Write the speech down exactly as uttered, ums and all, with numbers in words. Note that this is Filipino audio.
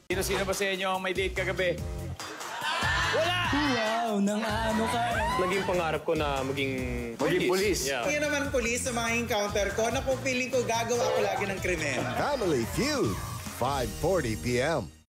Sino-sino ba sa inyo ang may date kagabi? Wala! Wow, nang ano ka. Naging pangarap ko na maging Maging police. Yeah. Yun naman police sa mga encounter ko na kung feeling ko gagawa ko lagi ng krimen. Family Feud, five forty p m